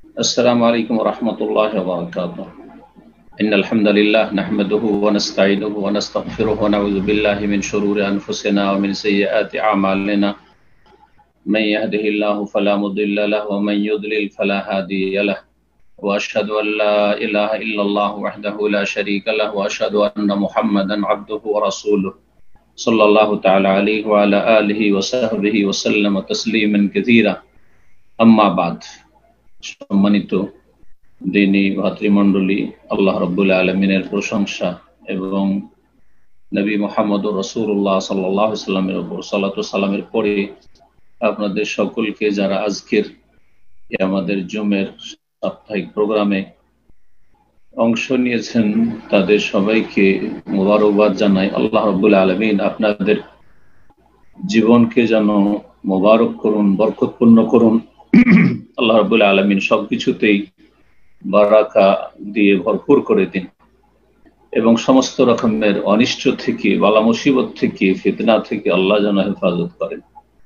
السلام عليكم ورحمة الله وبركاته. إن الحمد لله نحمده ونستعينه ونستغفره ونعوذ بالله من شرور أنفسنا ومن سيئات أعمالنا. من يهده الله فلا مضل له ومن يضلل فلا هادي له. وأشهد أن لا إله إلا الله وحده لا شريك له وأشهد أن محمدا عبده ورسوله صلى الله تعالى عليه وعلى آله وصحبه وسلم تسليما كثيرا. أما بعد. সম্মানিত দিনী ভাতৃমণ্ডলী, আল্লাহ রাব্বুল আলামিনের প্রশংসা এবং নবী মুহাম্মদ রাসূলুল্লাহ সাল্লাল্লাহু আলাইহি ওয়াসাল্লামের উপর সালাত ও সালামের পরে আপনাদের সকলকে যারা আজকের আমাদের জুমের সাপ্তাহিক প্রোগ্রামে অংশ নিয়েছেন তাদের সবাইকে মোবারকবাদ জানাই। আল্লাহ রাব্বুল আলামিন আপনাদের জীবনকে যেন মোবারক করুন, বরকতপূর্ণ করুন। আল্লাহ রাব্বুল আলামিন সবকিছুতেই বারাকা দিয়ে ভরপুর করে দিন এবং সমস্ত রকমের অনিষ্ট থেকে, বালা মুসিবত থেকে, ফিতনা থেকে আল্লাহ যেন হেফাজত করেন।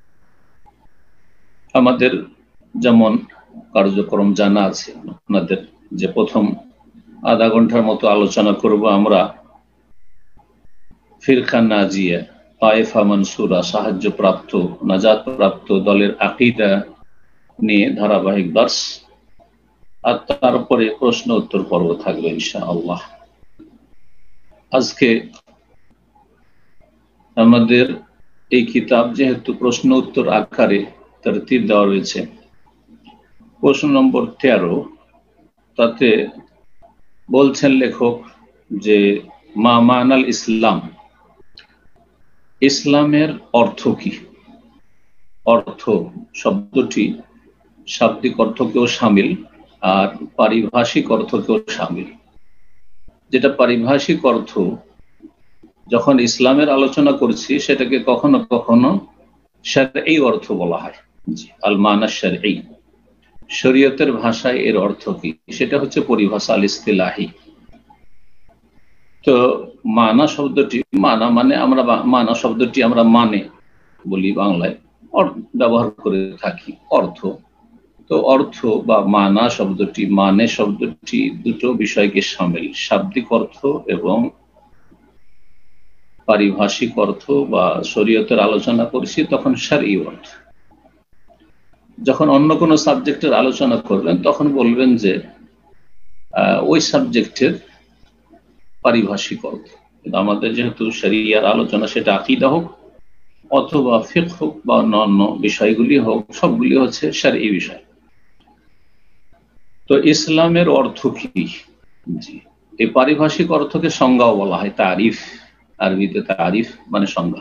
আমাদের যেমন কার্যক্রম জানা আছে, আপনাদের যে প্রথম আধা ঘন্টার মতো আলোচনা করব আমরা ফিরকা নাজিয়া, তায়েফা মানসুরা, সাহায্যপ্রাপ্ত, নাজাত প্রাপ্ত দলের আকীদা নিয়ে ধারাবাহিক দর্শ, আর তারপরে প্রশ্ন উত্তর পর্ব থাকবে ইনশাআল্লাহ। আজকে আমাদের এই কিতাব যেহেতু প্রশ্ন উত্তর আকারে তরতিব দেওয়া রয়েছে, প্রশ্ন নম্বর 13 তাতে বলছেন লেখক যে মা মানাল ইসলাম, ইসলামের অর্থ কি? অর্থ শব্দটি শাব্দিক অর্থকেও শামিল আর পারিভাষিক অর্থকেও শামিল। যেটা পারিভাষিক অর্থ, যখন ইসলামের আলোচনা করছি সেটাকে কখনো কখনো শারঈ অর্থ বলা হয়। আল মানা শারঈ, শরীয়তের ভাষায় এর অর্থ কি, সেটা হচ্ছে পরিভাষা আল ইসতিলাহি। তো মানা শব্দটি, মানা মানে আমরা মানা শব্দটি আমরা মানে বলি বাংলায়, ব্যবহার করে থাকি অর্থ। তো অর্থ বা মানা শব্দটি, মানে শব্দটি দুটো বিষয়কে শামিল, শাব্দিক অর্থ এবং পারিভাষিক অর্থ বা শরীয়তের আলোচনা করছি তখন শারঈ অর্থ। যখন অন্য কোনো সাবজেক্টের আলোচনা করবেন তখন বলবেন যে ওই সাবজেক্টের পারিভাষিক অর্থ। কিন্তু আমাদের যেহেতু শরিয়ার আলোচনা, সেটা আকীদা হোক অথবা ফিকহ হোক বা অন্যান্য বিষয়গুলি হোক, সবগুলি হচ্ছে শারঈ বিষয়। তো ইসলামের অর্থ কি? এই পারিভাষিক অর্থকে সংজ্ঞাও বলা হয়, তারিফ। আরবিতে তারিফ মানে সংজ্ঞা।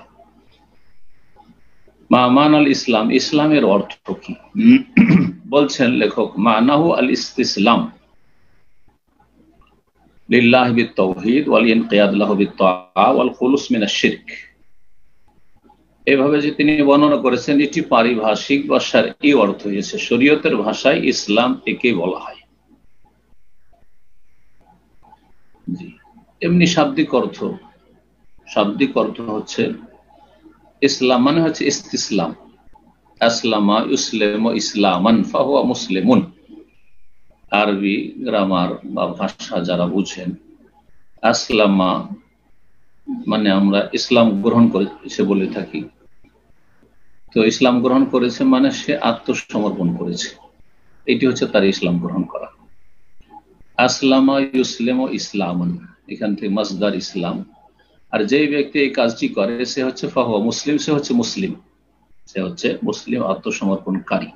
মা মানাল ইসলাম, ইসলামের অর্থ কি? বলছেন লেখক, মানাহু আল ইসতিসলাম লিল্লাহি বিত-তাওহীদ ওয়াল ইনকিয়াদ লাহু বিত-তাআ ওয়াল খুলুস মিনাশ শিরক। এভাবে যে তিনি বর্ণনা করেছেন, এটি পারিভাষিক বা শারঈ অর্থ হয়েছে। শরীয়তের ভাষায় ইসলাম একে বলা হয়। এমনি শাব্দিক অর্থ, শাব্দিক অর্থ হচ্ছে ইসলাম মানে হচ্ছে ইস্তিসলাম। আসলামা ইউসলিমু ইসলামান ফাহুয়া মুসলিমুন। আরবি গ্রামার বা ভাষা যারা বুঝেন, আসলামা মানে আমরা ইসলাম গ্রহণ করেছে বলে থাকি। তো ইসলাম গ্রহণ করেছে মানে সে আত্মসমর্পণ করেছে, এটি হচ্ছে তার ইসলাম গ্রহণ করা। আসলামা ইউসলিমু ইসলামান, এখান থেকে মাসদার ইসলাম। আর যেই ব্যক্তি এই কাজটি করে সে হচ্ছে ফাহুয়া মুসলিম, সে হচ্ছে মুসলিম, সে হচ্ছে মুসলিম, আত্মসমর্পণকারী।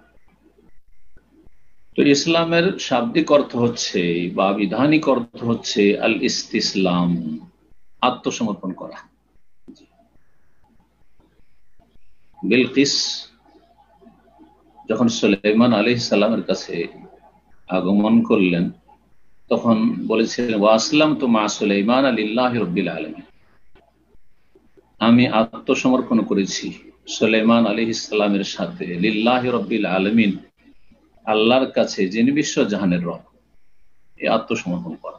তো ইসলামের শাব্দিক অর্থ হচ্ছে বা বিধানিক অর্থ হচ্ছে আল ইস্তিসলাম, আত্মসমর্পণ করা। বিলকিস যখন সুলাইমান আলাইহিস সালামের কাছে আগমন করলেন তখন বলেছিলেন, ওয়া আসলামতু মা সুলাইমান লিল্লাহি রাব্বিল আলামিন, আমি আত্মসমর্পণ করেছি সুলাইমান আলাইহিস সালামের সাথে লিল্লাহি রাব্বিল আলামিন, আল্লাহর কাছে যিনি বিশ্ব জাহানের রব। এই আত্মসমর্পণ করা।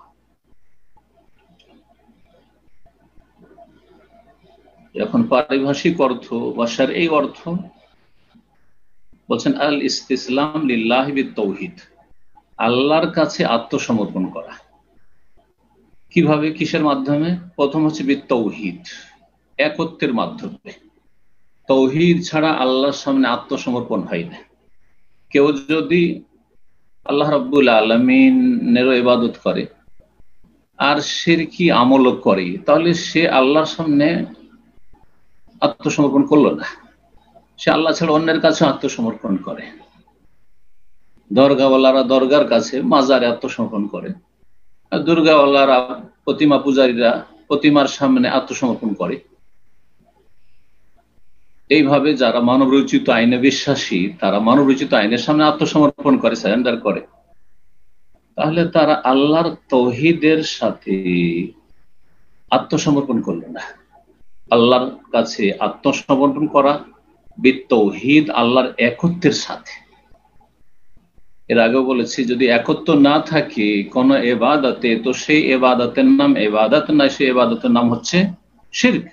এখন পারিভাষিক অর্থ বা শারঈ অর্থ বলছেন আল ইস্তিসলাম লিল্লাহি বিত-তাওহীদ, আল্লাহর কাছে আত্মসমর্পণ করা। কিভাবে, কিসের মাধ্যমে? প্রথম হচ্ছে বিত্তৌহিদ, একত্বের মাধ্যমে। তৌহিদ ছাড়া আল্লাহর সামনে আত্মসমর্পণ হয় না। কেউ যদি আল্লাহ রাব্বুল আলামিনেরও ইবাদত করে আর শিরকি আমলও করে, তাহলে সে আল্লাহর সামনে আত্মসমর্পণ করলো না। সে আল্লাহ ছাড়া অন্যের কাছে আত্মসমর্পণ করে। দরগাওয়ালারা দরগার কাছে, মাজারে আত্মসমর্পণ করে, আর দুর্গাওয়ালারা, প্রতিমা পূজারীরা প্রতিমার সামনে আত্মসমর্পণ করে। এইভাবে যারা মানব রচিত আইনে বিশ্বাসী, তারা মানব রচিত আইনের সামনে আত্মসমর্পণ করে, সারেন্ডার করে। তাহলে তারা আল্লাহর তৌহিদের সাথে আত্মসমর্পণ করল না। আল্লাহর কাছে আত্মসমর্পণ করা বিত্তৌহিদ, আল্লাহর একত্বের সাথে। এর আগেও বলেছি, যদি একত্ব না থাকে কোন ইবাদতে, তো সেই ইবাদতের নাম ইবাদত না, সেই ইবাদতের নাম হচ্ছে শিরক।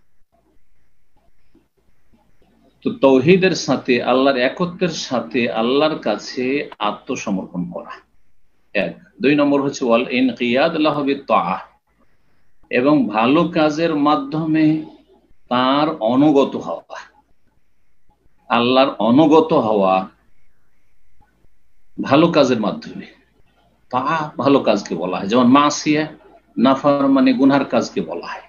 তো তৌহিদের সাথে, আল্লাহর একত্বের সাথে আল্লাহর কাছে আত্মসমর্পণ করা এক। 2 নম্বর হচ্ছে ওয়াল ইনকিয়াদ লাহু বিত্তাআহ, এবং ভালো কাজের মাধ্যমে তার অনুগত হওয়া। আল্লাহর অনুগত হওয়া ভালো কাজের মাধ্যমে, তা ভালো কাজকে বলা হয়। যেমন মাসিয়া, নাফরমানি, গুনহার কাজকে বলা হয়।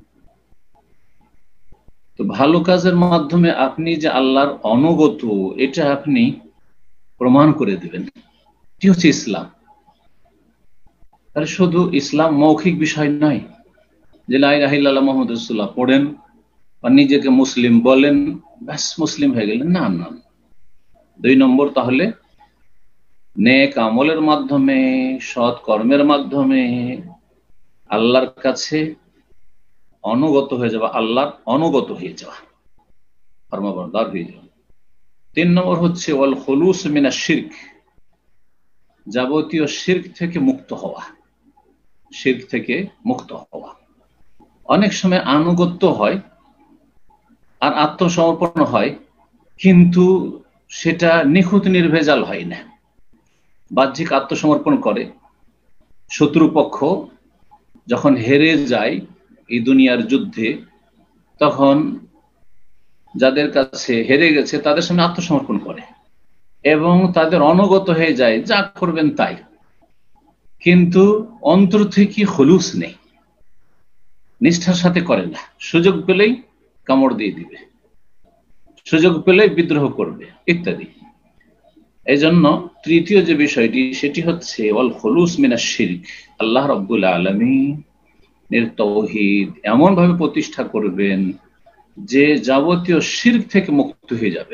তো ভালো কাজের মাধ্যমে আপনি যে আল্লাহর অনুগত, এটা আপনি প্রমাণ করে দিবেন। এটি হচ্ছে ইসলাম। তাহলে শুধু ইসলাম মৌখিক বিষয় নয় যে লা ইলাহা ইল্লাল্লাহ মুহাম্মাদুর রাসূলুল্লাহ পড়েন বা নিজেকে মুসলিম বলেন, ব্যাস মুসলিম হয়ে গেলেন। না না। 2 নম্বর, তাহলে নেক আমলের মাধ্যমে, সৎ কর্মের মাধ্যমে আল্লাহর কাছে অনুগত হয়ে যাওয়া, আল্লাহর অনুগত হয়ে যাওয়া, ফরমাবরদার হয়ে যাওয়া। 3 নম্বর হচ্ছে ওয়াল খুলুস মিনাশ শিরক, যাবতীয় শিরক থেকে মুক্ত হওয়া। শিরক থেকে মুক্ত হওয়া। অনেক সময় আনুগত্য হয় আর আত্মসমর্পণ হয়, কিন্তু সেটা নিখুঁত নির্ভেজাল হয় না। বাহ্যিক আত্মসমর্পণ করে, শত্রুপক্ষ যখন হেরে যায় এই দুনিয়ার যুদ্ধে, তখন যাদের কাছে হেরে গেছে তাদের সামনে আত্মসমর্পণ করে এবং তাদের অনুগত হয়ে যায়, যা করবেন তাই। কিন্তু অন্তর থেকে খুলুস নেই, নিষ্ঠার সাথে করে না। সুযোগ পেলেই কামড় দিয়ে দিবে, সুযোগ পেলেই বিদ্রোহ করবে, ইত্যাদি। এই জন্য তৃতীয় যে বিষয়টি, সেটি হচ্ছে ওয়াল খুলুস মিনাশ শিরক, আল্লাহ রাব্বুল আলামিনের তৌহিদ এমন ভাবে প্রতিষ্ঠা করবেন যে যাবতীয় শিরক থেকে মুক্ত হয়ে যাবে।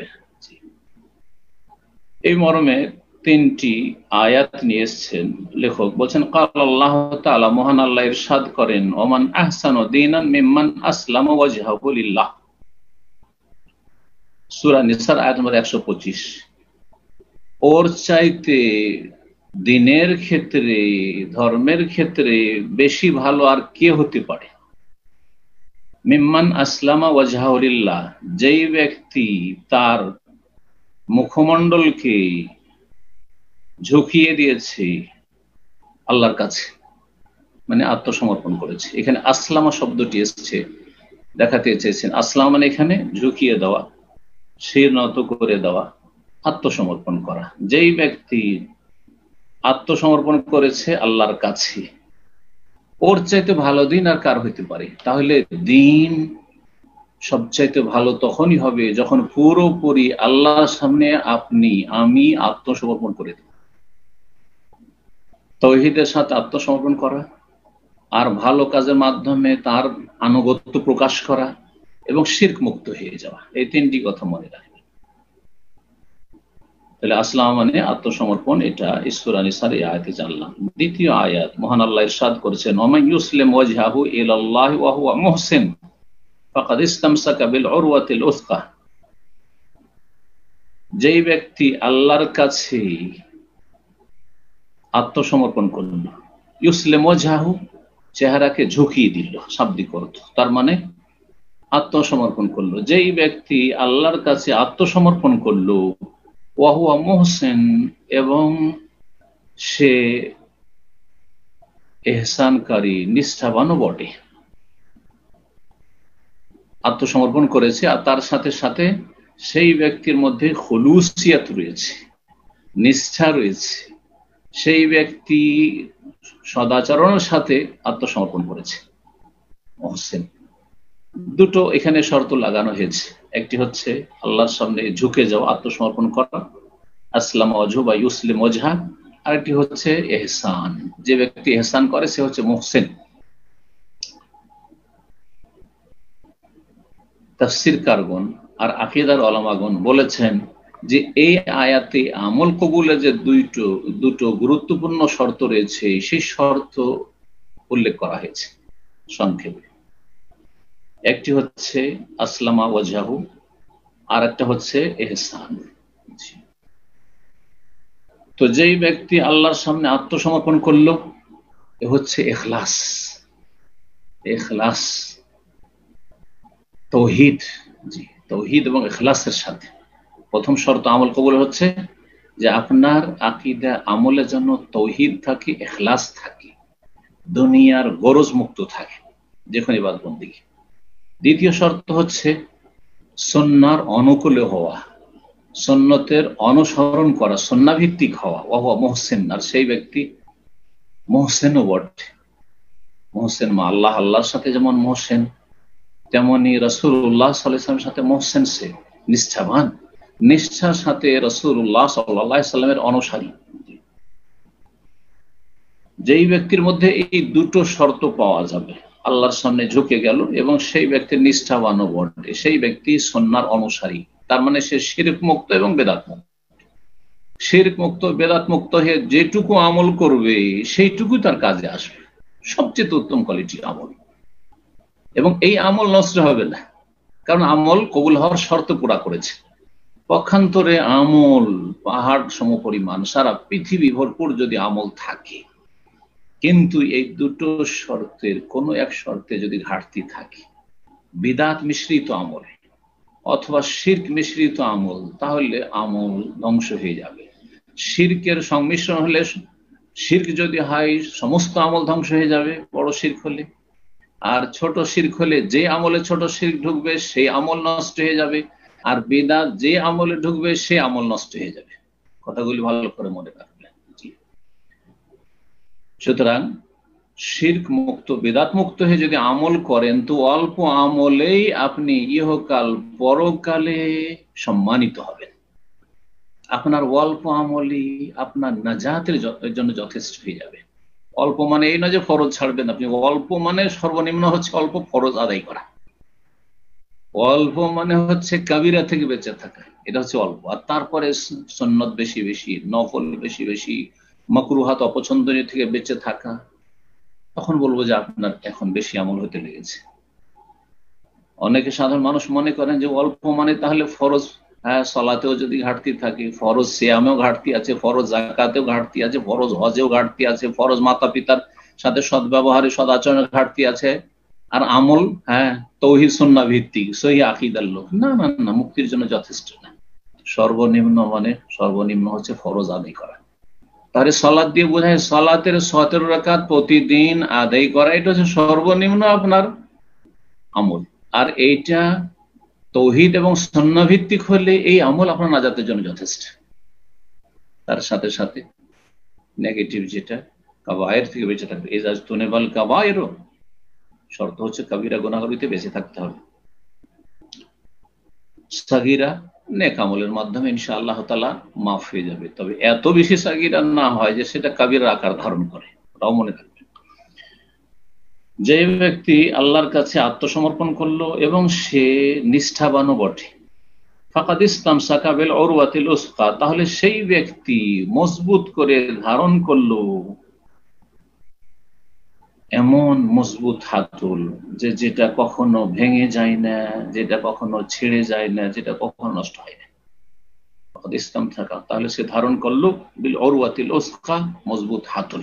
এই মর্মে 3টি আয়াত নিয়ে এসেছেন লেখক। বলছেন ক্বাল আল্লাহু তাআলা, মহান আল্লাহ ইরশাদ করেন, ওমান আহসানু দীনান মিম্মান আসলামা ওয়াজহাহু লিল্লাহ। সূরা নিসার আয়াত নম্বর 125। ওর চাইতে দিনের ক্ষেত্রে, ধর্মের ক্ষেত্রে বেশি ভালো আর কে হতে পারে? মিম্মান আসলামা ওয়াজহাহু লিল্লাহ, যেই ব্যক্তি তার মুখমণ্ডলকে ঝুঁকিয়ে দিয়েছে আল্লাহর কাছে, মানে আত্মসমর্পণ করেছে। এখানে আসলামা শব্দটি এসেছে, দেখাতে চেয়েছেন আসলাম মানে এখানে ঝুঁকিয়ে দেওয়া, শির নত করে দেওয়া, আত্মসমর্পণ করা। যেই ব্যক্তি আত্মসমর্পণ করেছে আল্লাহর কাছে, ওর চাইতে ভালো দিন আর কার হইতে পারে? তাহলে দিন সবচাইতে ভালো তখনই হবে যখন পুরোপুরি আল্লাহর সামনে আমি আত্মসমর্পণ করে দেব। তাওহীদের সাথে আত্মসমর্পণ করা আর ভালো কাজের মাধ্যমে তার আনুগত্য প্রকাশ করা এবং শিরক মুক্ত হয়ে যাওয়া, এই 3টি কথা মনে রাখবেন। তাহলে আসলাম মানে আত্মসমর্পণ, এটা সূরা নিসার এই আয়াতে জানলাম। দ্বিতীয় আয়াত, মহান আল্লাহ ইরশাদ করেছেন, ওয়া ইউসলিম ওয়াজহাহু ইলাল্লাহি ওয়া হুয়া মুহসিন ফাকাদ ইসতামসাকা বিল উরওয়াতিল উসকা। যেই ব্যক্তি আল্লাহর কাছে আত্মসমর্পণ করল, ইউসলিম ওয়াজহাহু চেহারাকে ঝুঁকিয়ে দিল, শাব্দিক অর্থ, তার মানে আত্মসমর্পণ করলো। যেই ব্যক্তি আল্লাহর কাছে আত্মসমর্পণ করলো, ওয়া হুয়া মুহসিন, এবং সে এহসানকারী, নিষ্ঠাবানও বটে, আত্মসমর্পণ করেছে। আর তার সাথে সাথে সেই ব্যক্তির মধ্যে খুলুসিয়াত রয়েছে, নিষ্ঠা রয়েছে, সেই ব্যক্তি সদাচরণের সাথে আত্মসমর্পণ করেছে। মহসিন, দুটো এখানে শর্ত লাগানো হয়েছে। একটি হচ্ছে আল্লাহর সামনে ঝুঁকে যাওয়া, আত্মসমর্পণ করা, আসলাম ওয়াজহু বা ইউসলিম ওয়াজহা। আরেকটি হচ্ছে এহসান, যে ব্যক্তি এহসান করে সে হচ্ছে মুহসিন। তাফসীরকারগণ আর আকীদার উলামাগণ বলেছেন যে এই আয়াতে আমল কবুলের যে দুটো গুরুত্বপূর্ণ শর্ত রয়েছে, সেই শর্ত উল্লেখ করা হয়েছে সংক্ষেপে। একটি হচ্ছে আসলামা ওয়াজহু, আর একটা হচ্ছে এহসান। তো যেই ব্যক্তি আল্লাহর সামনে আত্মসমর্পণ করলো, এ হচ্ছে ইখলাস। ইখলাস, তৌহিদ, জি, তৌহিদ এবং ইখলাসের সাথে। প্রথম শর্ত আমল কবুল হচ্ছে যে আপনার আকীদা আমলে যেন তৌহিদ থাকে, ইখলাস থাকে, দুনিয়ার গরজ মুক্ত থাকে যে কোনো ইবাদত বন্দেগী। দ্বিতীয় শর্ত হচ্ছে সুন্নাহর অনুকূলে হওয়া, সুন্নতের অনুসরণ করা, সুন্নাহভিত্তিক হওয়া। ওয়া মুহসিন, আর সেই ব্যক্তি মুহসিনও বটে। মুহসিন মা আল্লাহ, আল্লাহর সাথে যেমন মুহসিন, তেমনি রাসূলুল্লাহ সাল্লাল্লাহু আলাইহি ওয়াসাল্লামের সাথে মুহসিন, সে নিষ্ঠাবান, নিষ্ঠার সাথে রাসূলুল্লাহ সাল্লাল্লাহু আলাইহি ওয়াসাল্লামের অনুসারী। যেই ব্যক্তির মধ্যে এই দুটো শর্ত পাওয়া যাবে, আল্লাহর সামনে ঝুঁকে গেল এবং সেই ব্যক্তির নিষ্ঠাবান বটে, সেই ব্যক্তি সুন্নাহর অনুসারী। তার মানে সে শিরক মুক্ত এবং বেদাত মুক্ত। শিরক মুক্ত, বেদাত মুক্ত হয়ে যেটুকু আমল করবে সেইটুকু তার কাজে আসবে, সবচেয়ে উত্তম কোয়ালিটির আমল। এবং এই আমল নষ্ট হবে না, কারণ আমল কবুল হওয়ার শর্ত পুরা করেছে। পক্ষান্তরে আমল পাহাড় সমপরিমাণ, সারা পৃথিবী ভরপুর যদি আমল থাকে, কিন্তু এই দুটো শর্তের কোনো এক শর্তে যদি ঘাটতি থাকে, বিদআত মিশ্রিত আমল অথবা শিরক মিশ্রিত আমল, তাহলে আমল ধ্বংস হয়ে যাবে। শিরকের সংমিশ্রণ হলে, শিরক যদি হয় সমস্ত আমল ধ্বংস হয়ে যাবে বড় শিরক হলে, আর ছোট শিরক হলে যে আমলে ছোট শিরক ঢুকবে সেই আমল নষ্ট হয়ে যাবে, আর বিদআত যে আমলে ঢুকবে সে আমল নষ্ট হয়ে যাবে। কথাগুলি ভালো করে মনে রাখবেন। সুতরাং শিরক মুক্ত, বিদআত মুক্ত হয়ে যদি আমল করেন, তো অল্প আমলেই আপনি ইহকাল পরকালে সম্মানিত হবেন। আপনার অল্প আমলই আপনার নাজাতের জন্য যথেষ্ট হয়ে যাবে। অল্প মানে এই না যে ফরজ ছাড়বেন আপনি, অল্প মানে সর্বনিম্ন হচ্ছে অল্প ফরজ আদায় করা, অল্প মানে হচ্ছে কাবিরা থেকে বেঁচে থাকা, এটা হচ্ছে অল্প। আর তারপরে সুন্নত বেশি বেশি, নফল বেশি বেশি, মাকরুহাত অপছন্দনীয় থেকে বেঁচে থাকা, তখন বলবো যে আপনার এখন বেশি আমল হতে লেগেছে। অনেকে সাধারণ মানুষ মনে করেন যে অল্প মানে তাহলে ফরজ, হ্যাঁ, সলাতেও যদি ঘাটতি থাকে, ফরজ সিয়ামেও ঘাটতি আছে, ফরজ যাকাতেও ঘাটতি আছে, ফরজ হজেও ঘাটতি আছে, ফরজ মাতা পিতার সাথে সদ্ব্যবহারে সদাচরণের ঘাটতি আছে, আর আমল হ্যাঁ তৌহিদ সুন্নাহ ভিত্তিক সহিহ আকীদার লোক। না না না, মুক্তির জন্য যথেষ্ট না। সর্বনিম্ন মানে সর্বনিম্ন হচ্ছে ফরজ আদায় করা। তাহলে সালাত দিয়ে বোঝায় সালাতের 17 রাকাত প্রতিদিন আদায় করা, এটা হচ্ছে সর্বনিম্ন আপনার আমল। আর এইটা তৌহিদ এবং সুন্নাহ ভিত্তিক হলে এই আমল আপনার নাজাতের জন্য যথেষ্ট। তার সাথে সাথে নেগেটিভ যেটা কাবায়ের থেকে বেঁচে থাকবে, ইজাজতুনিবাল কাবায়ের, শর্ত হচ্ছে কাবিরা গুনাহ হইতে বেঁচে থাকতে হবে। সাগীরা নেক আমলের মাধ্যমে ইনশাআল্লাহ তাআলা মাফ হয়ে যাবে, তবে এত বেশি সাগীরা না হয় যে সেটা কাবিরার আকার ধারণ করে, ওটাও মনে রাখবেন। যে ব্যক্তি আল্লাহর কাছে আত্মসমর্পণ করলো এবং সে নিষ্ঠাবানও বটে, ফাকাদ ইসতামসাকা বিল উরওয়াতিল উসকা, তাহলে সেই ব্যক্তি মজবুত করে ধারণ করলো এমন মজবুত হাতল যে যেটা কখনো ভেঙে যায় না, যেটা কখনো ছিঁড়ে যায় না, যেটা কখনো নষ্ট হয় না। ফাকাদ ইসতামসাকা, তাহলে সে ধারণ করলো বিল উরওয়াতিল উসকা, মজবুত হাতল।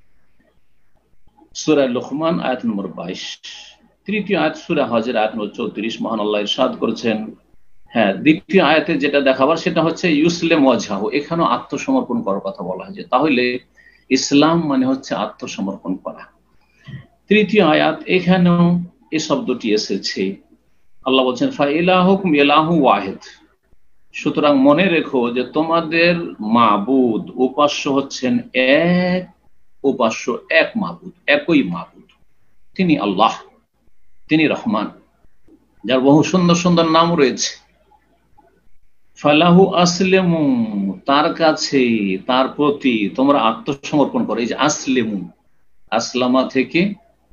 সূরা লুকমান আয়াত নম্বর 22। তৃতীয় আয়াত সূরা হজের আয়াত নম্বর 34, মহান আল্লাহ ইরশাদ করেছেন, হ্যাঁ, দ্বিতীয় আয়াতে যেটা দেখাবার সেটা হচ্ছে ইউসলিম ওয়াজহাহু, এখানেও আত্মসমর্পণ করার কথা বলা হয়েছে। তাহলে ইসলাম মানে হচ্ছে আত্মসমর্পণ করা। তৃতীয় আয়াত, এখানেও এই শব্দটি এসেছে। আল্লাহ বলছেন ফাইলাহুকুম ইলাহু ওয়াহিদ, সুতরাং মনে রেখো যে তোমাদের মাবুদ উপাস্য হচ্ছেন এক, উপাস্য এক মাবুদ, একই মাবুদ, তিনি আল্লাহ, তিনি রহমান, যার বহু সুন্দর সুন্দর নাম রয়েছে। ফালাহু আসলেমু, তার কাছে, তার প্রতি তোমরা আত্মসমর্পণ করো। এই যে আসলেমু, আসলামা থেকে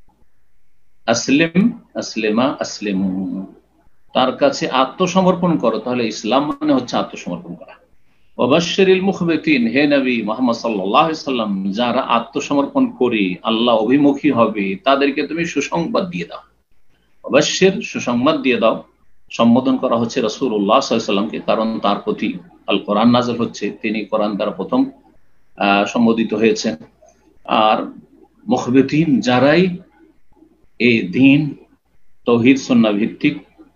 আসলেম, আসলেমা, আসলেমু, তার কাছে আত্মসমর্পণ করো। তাহলে ইসলাম মানে হচ্ছে আত্মসমর্পণ করা। ওয়াবাশশিরিল মুখবিতিন, হে নবী মুহাম্মদ সাল্লাল্লাহু আলাইহি সাল্লাম, যারা আত্মসমর্পণ করে আল্লাহ অভিমুখী হবে তাদেরকে তুমি সুসংবাদ দিয়ে দাও। ওয়াবাশশির, সুসংবাদ দিয়ে দাও। সম্বোধন করা হচ্ছে রাসূলুল্লাহ সাল্লাল্লাহু আলাইহি সাল্লামকে, কারণ তার প্রতি আল কোরআন নাযিল হচ্ছে, তিনি কোরআন দ্বারা প্রথম সম্বোধিত হয়েছেন। আর মুখবিতিন, যারাই এই দ্বীন তাওহীদ সুন্নাহ ভিত্তিক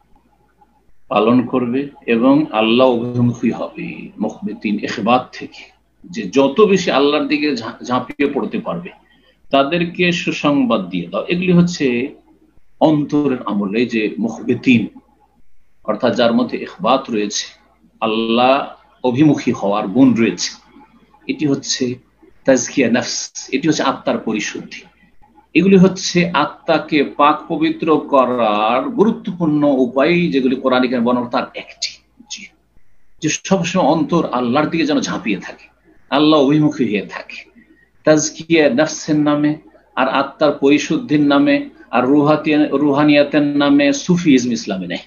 পালন করবে এবং আল্লাহ অভিমুখী হবে, মুখবিতিন ইখবাত থেকে, যে যত বেশি আল্লাহর দিকে ঝাঁপিয়ে পড়তে পারবে তাদেরকে সুসংবাদ দিয়ে দাও। এগুলি হচ্ছে অন্তরের আমল। এই যে মুখবিতিন অর্থাৎ যার মধ্যে ইখবাত রয়েছে, আল্লাহ অভিমুখী হওয়ার গুণ রয়েছে, এটি হচ্ছে তাজকিয়া নফস, এটি হচ্ছে আত্মার পরিশুদ্ধি। এগুলি হচ্ছে আত্মাকে পাক পবিত্র করার গুরুত্বপূর্ণ উপায়, যেগুলি কোরআন বর্ণনা তার একটি, যে সবসময় অন্তর আল্লাহর দিকে যেন ঝাঁপিয়ে থাকে, আল্লাহ অভিমুখী হয়ে থাকে। তাজকিয়া নফসের নামে আর আত্মার পরিশুদ্ধির নামে আর রুহানিয়াতের নামে সুফিজম ইসলামে নেই,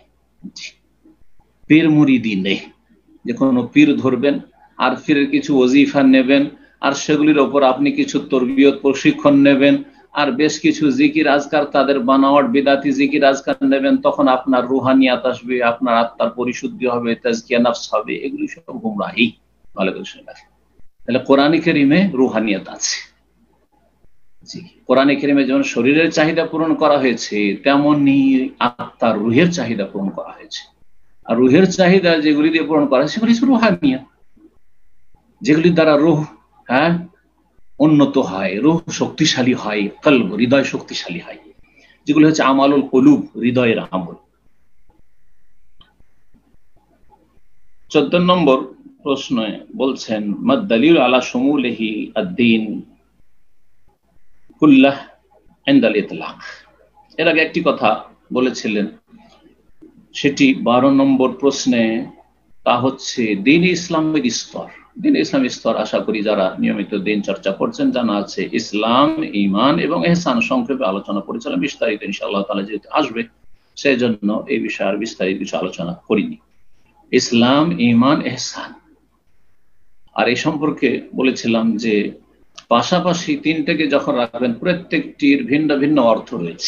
পীর মুরিদি নেই। যে কোনো পীর ধরবেন আর পীরের কিছু ওজিফা নেবেন আর সেগুলির ওপর আপনি কিছু তরবিয়ত প্রশিক্ষণ নেবেন আর বেশ কিছু জিকির আজকার তাদের বানাওয়াট বিদাতি জিকির আজকার নেবেন, তখন আপনার রুহানিয়াত আসবে, আপনার আত্মার পরিশুদ্ধি হবে, তাজকিয়া নফস হবে। এগুলি সব গুমরাহি। তাহলে কোরআনে কারীমে রুহানিয়াত আছে। জি, কোরআনে কারীমে যেমন শরীরের চাহিদা পূরণ করা হয়েছে, তেমনি আত্মার রুহের চাহিদা পূরণ করা হয়েছে। আর রুহের চাহিদা যেগুলি দিয়ে পূরণ করা হয় সেগুলি রুহানিয়াত, যেগুলি দ্বারা রুহ উন্নত হয়, রুহ শক্তিশালী হয়, কলব হৃদয় শক্তিশালী হয়, যেগুলো হচ্ছে আমালুল কুলুব, হৃদয়ের আমল। 14 নম্বর প্রশ্নে বলছেন মাদ-দালিল আলা শুমুলিহি আদ-দীন কুল্লাহ ইনদাল ইতলাক। এর আগে একটি কথা বলেছিলেন, সেটি 12 নম্বর প্রশ্নে, তা হচ্ছে দ্বীন ইসলামের স্তর। দ্বীন ইসলামের স্তর আশা করি যারা নিয়মিত দিন চর্চা করছেন জানা আছে। ইসলাম, ঈমান এবং ইহসান সংক্ষেপে আলোচনা করেছিলাম, বিস্তারিত ইনশাআল্লাহ তাআলা যেহেতু আসবে সেই জন্য এই বিষয়ে আর বিস্তারিত কিছু আলোচনা করিনি। ইসলাম, ঈমান, ইহসান, আর এই সম্পর্কে বলেছিলাম যে পাশাপাশি তিনটাকে যখন রাখবেন প্রত্যেকটির ভিন্ন ভিন্ন অর্থ রয়েছে।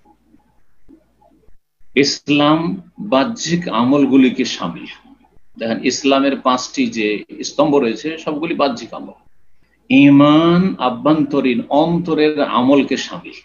ইসলাম বাহ্যিক আমলগুলিকে শামিল, দেখেন ইসলামের 5টি যে স্তম্ভ রয়েছে সবগুলি বাহ্যিক আমল। ঈমান আভ্যন্তরীণ অন্তরের আমলকে শামিল।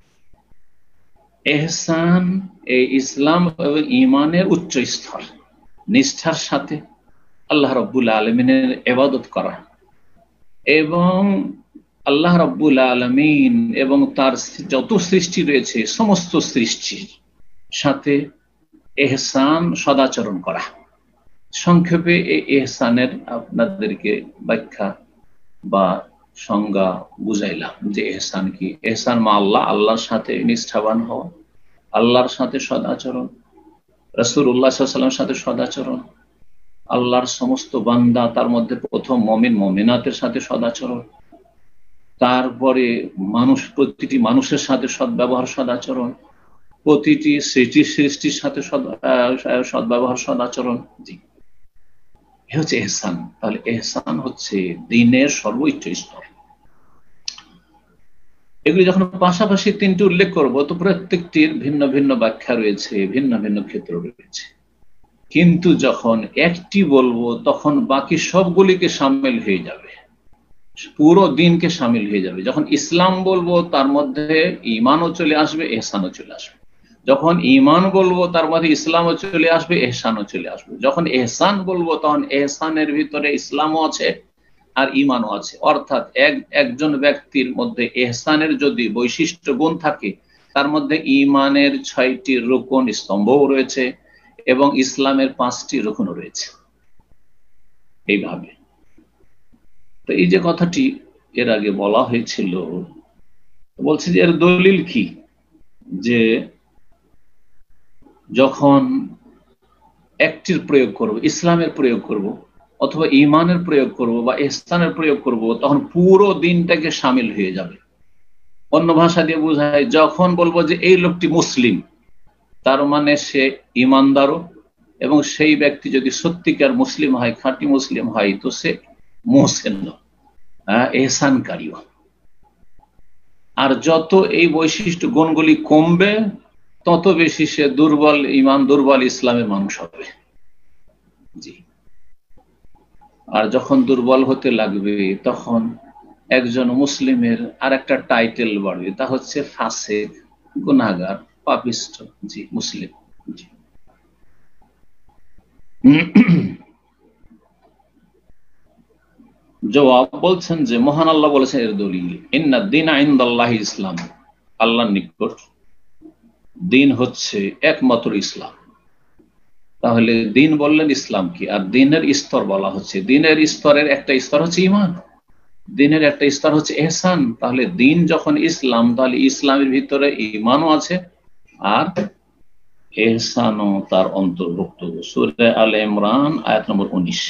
ইহসান এই ইসলাম এবং ঈমানের উচ্চ স্তর, নিষ্ঠার সাথে আল্লাহ রাব্বুল আলামিনের ইবাদত করা এবং আল্লাহ রাব্বুল আলামিন এবং তার যত সৃষ্টি রয়েছে সমস্ত সৃষ্টির সাথে ইহসান, সদাচরণ করা। সংক্ষেপে এই ইহসানের আপনাদেরকে ব্যাখ্যা বা সংজ্ঞা বুঝাইলাম যে ইহসান কি। ইহসান মা আল্লাহ, আল্লাহর সাথে নিষ্ঠাবান হওয়া, আল্লাহর সাথে সদাচরণ, রাসূলুল্লাহ সাল্লাল্লাহু আলাইহি ওয়াসাল্লামের সাথে সদাচরণ, আল্লাহর সমস্ত বান্দা তার মধ্যে প্রথম মুমিন মুমিনাতের সাথে সদাচরণ, তারপরে মানুষ, প্রতিটি মানুষের সাথে সদ্ব্যবহার, সদাচরণ, প্রতিটি সৃষ্টির সাথে সদ্ব্যবহার, সদাচরণ। জি, এ হচ্ছে ইহসান। তাহলে ইহসান হচ্ছে দ্বীনের সর্বোচ্চ স্তর। এগুলি যখন পাশাপাশি তিনটি উল্লেখ করব তো প্রত্যেকটির ভিন্ন ভিন্ন ব্যাখ্যা রয়েছে, ভিন্ন ভিন্ন ক্ষেত্র রয়েছে, কিন্তু যখন একটি বলবো তখন বাকি সবগুলিকে সামিল হয়ে যাবে, পুরো দ্বীনকে সামিল হয়ে যাবে। যখন ইসলাম বলবো তার মধ্যে ঈমানও চলে আসবে, ইহসানও চলে আসবে। যখন ঈমান বলবো তার মধ্যে ইসলামও চলে আসবে, ইহসানও চলে আসবে। যখন ইহসান বলবো তখন ইহসানের ভিতরে ইসলামও আছে আর ঈমানও আছে। অর্থাৎ একজন ব্যক্তির মধ্যে ইহসানের যদি বৈশিষ্ট্য গুণ থাকে, তার মধ্যে ঈমানের 6টি রুকন স্তম্ভও রয়েছে এবং ইসলামের 5টি রুকনও রয়েছে। এইভাবে তো এই যে কথাটি এর আগে বলা হয়েছিল, বলছে যে এর দলিল কি, যে যখন একটির প্রয়োগ করব, ইসলামের প্রয়োগ করব অথবা ঈমানের প্রয়োগ করব বা ইহসানের প্রয়োগ করব, তখন পুরো দিনটাকে শামিল হয়ে যাবে। অন্য ভাষা দিয়ে বোঝায়, যখন বলবো যে এই লোকটি মুসলিম, তার মানে সে ঈমানদারও, এবং সেই ব্যক্তি যদি সত্যিকার মুসলিম হয়, খাঁটি মুসলিম হয়, তো সে মুহসিন, এহসানকারীও। আর যত এই বৈশিষ্ট্য গুণগুলি কমবে, তত বেশি সে দুর্বল ঈমান, দুর্বল ইসলামের মানুষ হবে। জি। আর যখন দুর্বল হতে লাগবে, তখন একজন মুসলিমের আর একটা টাইটেল বাড়বে, তা হচ্ছে ফাসিক, গুনাহগার, পাপিষ্ঠ। জি, মুসলিম। জি। জবাব বলছেন যে মহান আল্লাহ বলেছেন এর দলিল, ইন্নাদ দীনা ইনদাল্লাহি ইসলাম, আল্লাহর নিকট দিন হচ্ছে একমাত্র ইসলাম। তাহলে দিন বললেন, ইসলাম কি? আর দিনের স্তর বলা হচ্ছে, দিনের স্তরের একটা স্তর হচ্ছে ঈমান, দিনের একটা স্তর হচ্ছে ইহসান। তাহলে দিন যখন ইসলাম, তাহলে ইসলামের ভিতরে ঈমানও আছে আর ইহসানও তার অন্তর্ভুক্ত। সূরা আলে ইমরান আয়াত নম্বর 19।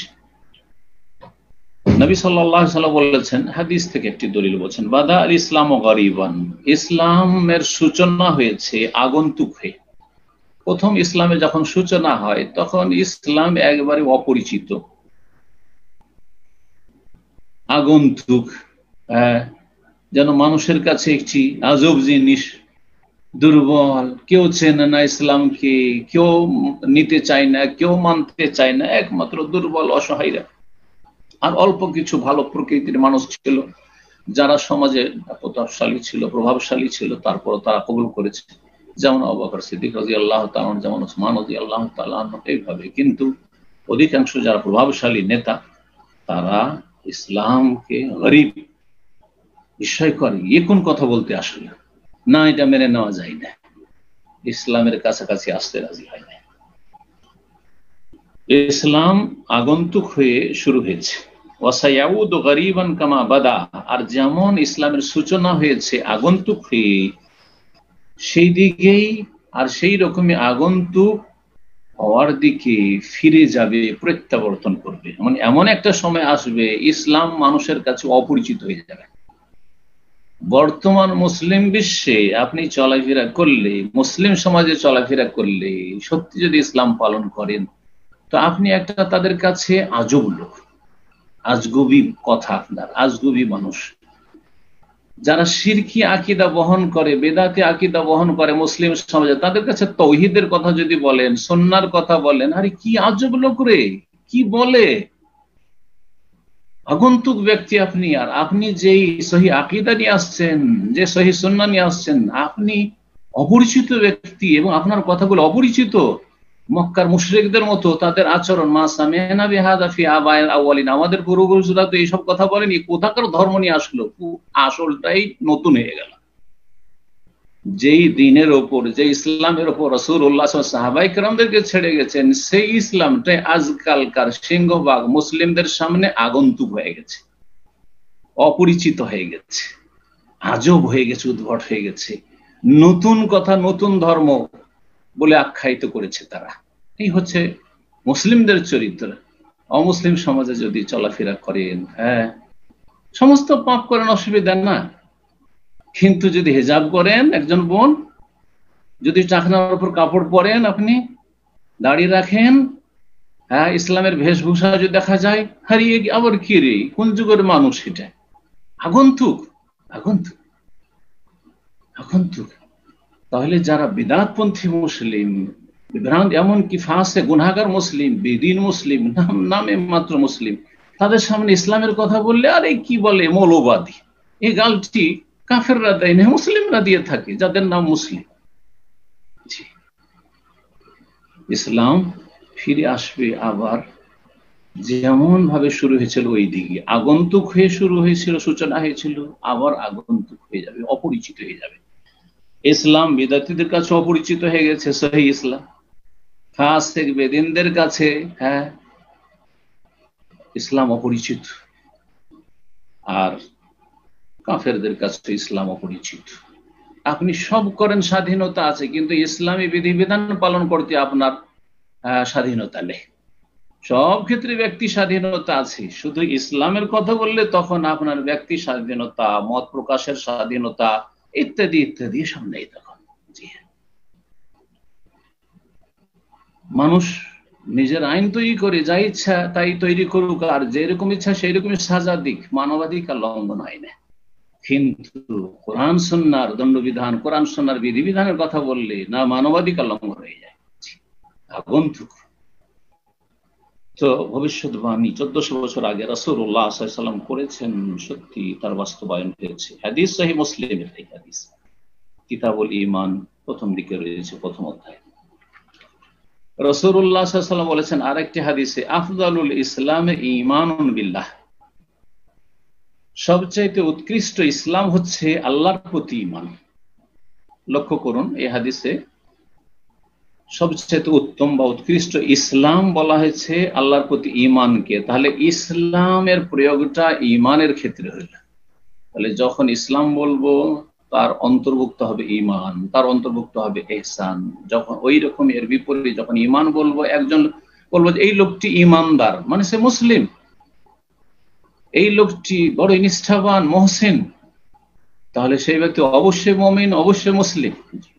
নবী সাল্লাল্লাহু আলাইহি ওয়াসাল্লাম বলেছেন, হাদিস থেকে একটি দলিল বলছেন, বাদা আল ইসলামু গারিবান, ইসলামের সূচনা হয়েছে আগন্তুক হয়ে। প্রথম ইসলামে যখন সূচনা হয়, তখন ইসলাম একবারে অপরিচিত, আগন্তুক, যেন মানুষের কাছে একটি আজব জিনিস, দুর্বল, কেউ চেনে না ইসলামকে, কেউ নিতে চায় না, কেউ মানতে চায় না, একমাত্র দুর্বল অসহায়রা। আর অল্প কিছু ভালো প্রকৃতির মানুষ ছিল, যারা সমাজে প্রতাপশালী ছিল, প্রভাবশালী ছিল, তারপর তারা কবুল করেছে, যেমন আবু বকর সিদ্দিক রাদিয়াল্লাহু তাআলা, যেমন উসমান রাদিয়াল্লাহু তাআলা, এইভাবে। কিন্তু অধিকাংশ যারা প্রভাবশালী নেতা, তারা ইসলামকে গরীব, বিস্ময়কর, কোন কথা বলতে আসলে না, এটা মেনে নেওয়া যায় না, ইসলামের কাছাকাছি আসতে রাজি হয় না। ইসলাম আগন্তুক হয়ে শুরু হয়েছে, ওয়াসায়াউদু গরীবান কামা বাদা, আর যেমন ইসলামের সূচনা হয়েছে আগন্তুক হয়ে, সেই দিকেই আর সেই রকমই আগন্তুক হওয়ার দিকে ফিরে যাবে, প্রত্যাবর্তন করবে। মানে এমন একটা সময় আসবে, ইসলাম মানুষের কাছে অপরিচিত হয়ে যাবে। বর্তমান মুসলিম বিশ্বে আপনি চলাফেরা করলে, মুসলিম সমাজে চলাফেরা করলে, সত্যি যদি ইসলাম পালন করেন, তো আপনি একটা তাদের কাছে আজব লোক, আজগুবি কথা, আপনার আজগুবি মানুষ। যারা শিরকি আকীদা বহন করে, বেদাতি আকীদা বহন করে মুসলিম সমাজে, তাদের কাছে তৌহিদের কথা যদি বলেন, সুন্নাহর কথা বলেন, আরে কি আজব লোক রে, কি বলে, আগন্তুক ব্যক্তি আপনি। আর আপনি যেই সহি আকীদা নিয়ে আসছেন, যে সহি সুন্নাহ নিয়ে আসছেন, আপনি অপরিচিত ব্যক্তি এবং আপনার কথাগুলো অপরিচিত। মক্কার মুশরিকদের মতো তাদের আচরণ, মা সামি'না বিহাযা ফি আবাইল আউয়ালিন, আমাদের পূর্বপুরুষরা তো এইসব কথা বলেনি, কোথাকার ধর্ম নিয়ে আসলো, আসলটাই নতুন হয়ে গেল। যেই দিনের ওপর, যে ইসলামের ওপর রাসূলুল্লাহ সাল্লাল্লাহু আলাইহি ওয়াসাল্লাম সাহাবায়ে কেরামদেরকে ছেড়ে গেছেন, সেই ইসলামটাই আজকালকার সিংহভাগ মুসলিমদের সামনে আগন্তুক হয়ে গেছে, অপরিচিত হয়ে গেছে, আজব হয়ে গেছে, উদ্ভট হয়ে গেছে, নতুন কথা, নতুন ধর্ম বলে আখ্যায়িত করেছে তারা। এই হচ্ছে মুসলিমদের চরিত্র। অমুসলিম সমাজে যদি চলাফেরা করেন, সমস্ত পাপ করেন, অসুবিধা না, কিন্তু যদি হিজাব করেন, একজন বোন যদি টাকনার উপর কাপড় পরেন, আপনি দাড়ি রাখেন, ইসলামের বেশভূষা যদি দেখা যায়, হারিয়ে আবার কি রে, কোন যুগের মানুষ এটা, আগন্তুক, আগন্তুক, আগন্তুক। তাহলে যারা বিদআতপন্থী মুসলিম, এমনকি ফাসিক গুনাহগার মুসলিম, বেদিন মুসলিম, নামে মাত্র মুসলিম, তাদের সামনে ইসলামের কথা বললে, আরে কি বলে মৌলবাদী, এই গালটি কাফেররা দেয় না, মুসলিমরা দিয়ে থাকে, যাদের নাম মুসলিম। ইসলাম ফিরে আসবে আবার যেমন ভাবে শুরু হয়েছিল ওই দিকে আগন্তুক হয়ে শুরু হয়েছিল, সূচনা হয়েছিল, আবার আগন্তুক হয়ে যাবে, অপরিচিত হয়ে যাবে। ইসলাম বিদ্যার্থীদের কাছে অপরিচিত হয়ে গেছে, সহিহ ইসলাম। খাস থেকে বেদিনদের কাছে হ্যাঁ ইসলাম অপরিচিত, আর কাফেরদের কাছে ইসলাম অপরিচিত। আপনি সব করেন, স্বাধীনতা আছে, কিন্তু ইসলামী বিধিবিধান পালন করতে আপনার স্বাধীনতা নেই। সব ক্ষেত্রে ব্যক্তি স্বাধীনতা আছে, শুধু ইসলামের কথা বললে তখন আপনার ব্যক্তি স্বাধীনতা, মত প্রকাশের স্বাধীনতা ইত্যাদি ইত্যাদি সব নেই তখন। জি হ্যাঁ, মানুষ নিজের আইন তৈরি করে, যা ইচ্ছা তাই তৈরি করুক, আর যেরকম ইচ্ছা সেই রকমই সাজা দিক, মানবাধিকার লঙ্ঘন হয় না। কিন্তু কোরআন সুন্নাহর দণ্ডবিধান, কোরআন সুন্নাহর বিধিবিধানের কথা বললে না মানবাধিকার লঙ্ঘন হয়ে যায়, আগন্তুক। তো ভবিষ্যৎবাণী 1400 বছর আগে রাসূলুল্লাহ সাল্লাল্লাহু আলাইহি ওয়াসাল্লাম করেছেন, সত্যি তার বাস্তবায়ন হয়েছে। হাদিস সহিহ মুসলিমের এই হাদিস, কিতাবুল ঈমান প্রথম দিকে রয়েছে, প্রথম অধ্যায়। রাসূলুল্লাহ সাল্লাল্লাহু আলাইহি ওয়াসাল্লাম বলেছেন আরেকটি হাদিসে, আফদালুল ইসলামে ঈমানুন বিল্লাহ, সবচাইতে উৎকৃষ্ট ইসলাম হচ্ছে আল্লাহর প্রতি ঈমান। লক্ষ্য করুন, এই হাদিসে সবচেয়ে উত্তম বা উৎকৃষ্ট ইসলাম বলা হয়েছে আল্লাহর প্রতি ঈমানকে। তাহলে ইসলামের প্রয়োগটা ঈমানের ক্ষেত্রে হইল। তাহলে যখন ইসলাম বলবো তার অন্তর্ভুক্ত হবে ঈমান, তার অন্তর্ভুক্ত হবে ইহসান। যখন ওই রকম এর বিপরীতে যখন ঈমান বলবো, একজন বলবো যে এই লোকটি ঈমানদার, মানে সে মুসলিম, এই লোকটি বড় নিষ্ঠাবান মহসিন, তাহলে সেই ব্যক্তি অবশ্যই মুমিন, অবশ্যই মুসলিম।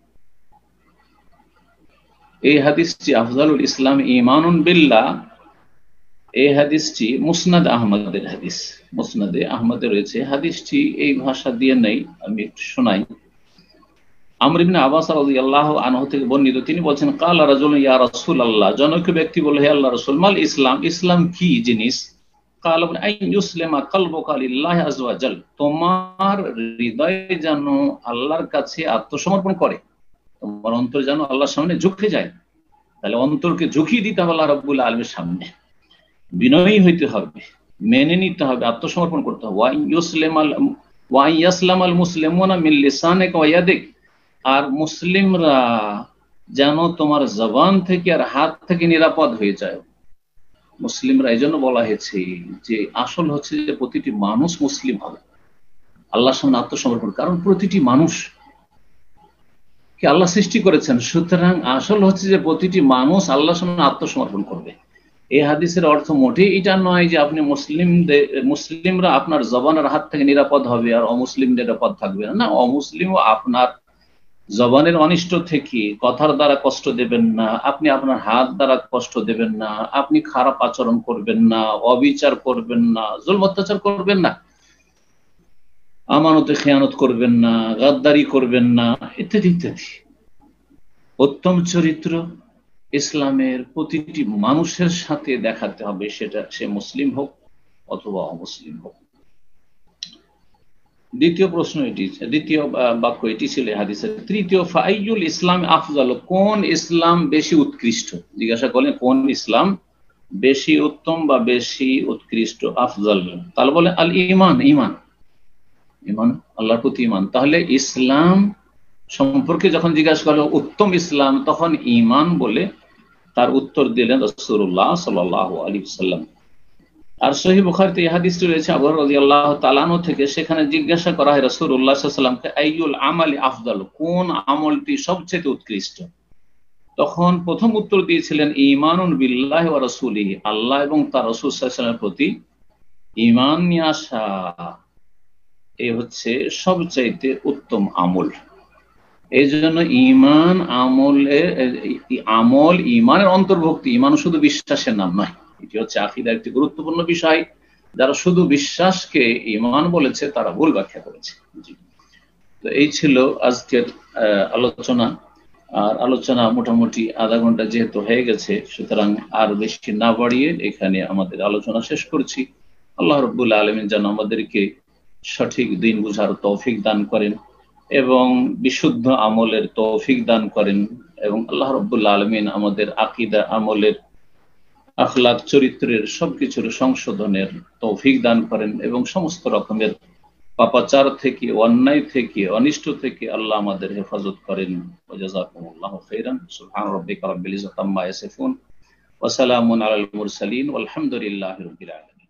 এই হাদিসটি আফজালুল ইসলাম ঈমানুন বিল্লাহ, এই হাদিসটি মুসনাদ আহমদের হাদিস, মুসনাদে আহমদে রয়েছে। হাদিসটি এই ভাষা দিয়ে নেই, আমি একটু শোনাই। আমর ইবনে আব্বাস রাদিয়াল্লাহু আনহু থেকে বর্ণিত, তিনি বলছেন ক্বালা রাজুলুন ইয়া রাসূলুল্লাহ, জনৈক ব্যক্তি বলল হে আল্লাহর রাসূল, মাল ইসলাম, ইসলাম কি জিনিস? ক্বালা আন ইউসলিমা কলবুকা লিল্লাহি আযজা ওয়া জাল, তোমার হৃদয় যেন আল্লাহর কাছে আত্মসমর্পণ করে, তোমার অন্তর যেন আল্লাহর সামনে ঝুঁকে যায়। তাহলে অন্তরকে ঝুঁকিয়ে দিতে হবে আল্লাহ রাব্বুল আলামিনের সামনে, বিনয়ী হইতে হবে, মেনে নিতে হবে, আত্মসমর্পণ করতে হবে। ওয়া ইয়াসলামাল মুসলিমুনা মিন লিসানিকা ওয়া ইয়াদিক, আর মুসলিমরা যেন তোমার জবান থেকে আর হাত থেকে নিরাপদ হয়ে যায়। মুসলিমরা এই জন্য বলা হয়েছে যে আসল হচ্ছে যে প্রতিটি মানুষ মুসলিম হবে, আল্লাহর সামনে আত্মসমর্পণ, কারণ প্রতিটি মানুষ কে আল্লাহ সৃষ্টি করেছেন, সুতরাং আসল হচ্ছে যে প্রতিটি মানুষ আল্লাহর সামনে আত্মসমর্পণ করবে। এই হাদিসের অর্থ মোটেই এটা নয় যে আপনি মুসলিমরা আপনার জবানের হাত থেকে নিরাপদ হবে আর অমুসলিম নিরাপদ থাকবে না। অমুসলিমও আপনার জবানের অনিষ্ট থেকে কথার দ্বারা কষ্ট দেবেন না, আপনি আপনার হাত দ্বারা কষ্ট দেবেন না, আপনি খারাপ আচরণ করবেন না, অবিচার করবেন না, জুলম অত্যাচার করবেন না, আমানতে খেয়ানত করবেন না, গাদ্দারি করবেন না, ইত্যাদি ইত্যাদি। উত্তম চরিত্র ইসলামের প্রতিটি মানুষের সাথে দেখাতে হবে, সেটা সে মুসলিম হোক অথবা অমুসলিম হোক। দ্বিতীয় প্রশ্ন এটি, দ্বিতীয় বাক্য এটি ছিল হাদিসের। তৃতীয়, ফাইয়ুল ইসলাম আফজাল, কোন ইসলাম বেশি উৎকৃষ্ট? জিজ্ঞাসা করলেন কোন ইসলাম বেশি উত্তম বা বেশি উৎকৃষ্ট, আফজাল। তাহলে বলে আল ঈমান, ঈমান, ঈমান আল্লাহর প্রতি ঈমান। তাহলে ইসলাম সম্পর্কে যখন জিজ্ঞাসা করলো উত্তম ইসলাম, তখন ঈমান বলে তার উত্তর দিলেন রাসূলুল্লাহ সাল্লাল্লাহু আলাইহি ওয়াসাল্লাম। আর সহিহ বুখারীতে এই হাদিসটি রয়েছে আবু হুরায়রা রাদিয়াল্লাহু তাআলা আনহু থেকে, সেখানে জিজ্ঞাসা করা হয় রাসূলুল্লাহ সাল্লাল্লাহু আলাইহি ওয়াসাল্লামকে, আইয়ুল আমালি আফদাল, কোন আমলটি সবচেয়ে উৎকৃষ্ট? তখন প্রথম উত্তর দিয়েছিলেন ঈমানুন বিল্লাহি ওয়া রাসূলিহি, আল্লাহ এবং তার রাসূল সাল্লাল্লাহু আলাইহি ওয়াসাল্লামের প্রতি ঈমান নিয়ে আসা, এই হচ্ছে সবচাইতে উত্তম আমল। এই জন্য ঈমান আমল ঈমানের অন্তর্ভুক্তি। ঈমান শুধু বিশ্বাসের নাম নয়, এটি হচ্ছে আকীদার একটি গুরুত্বপূর্ণ বিষয়। যারা শুধু বিশ্বাসকে ঈমান বলেছে তারা ভুল ব্যাখ্যা করেছে। তো এই ছিল আজকের আলোচনা। আর আলোচনা মোটামুটি আধা ঘন্টা যেহেতু হয়ে গেছে, সুতরাং আর বেশি না বাড়িয়ে এখানে আমাদের আলোচনা শেষ করছি। আল্লাহ রাব্বুল আলামিন যেন আমাদেরকে সঠিক দিন বুঝার তৌফিক দান করেন এবং বিশুদ্ধ আমলের তৌফিক দান করেন, এবং আল্লাহ রাব্বুল আলামিন আমাদের আকীদা আমলের আখলাক চরিত্রের সবকিছুর সংশোধনের তৌফিক দান করেন এবং সমস্ত রকমের পাপাচার থেকে, অন্যায় থেকে, অনিষ্ট থেকে আল্লাহ আমাদের হেফাজত করেন। ওয়া জাযাকুমুল্লাহু খাইরান। সুবহান রাব্বিকা রাব্বিল ইজ্জাতি আম্মা ইয়াসিফুন ওয়া সালামুন আলাল মুরসালিন ওয়ালহামদুলিল্লাহি রাব্বিল আলামিন।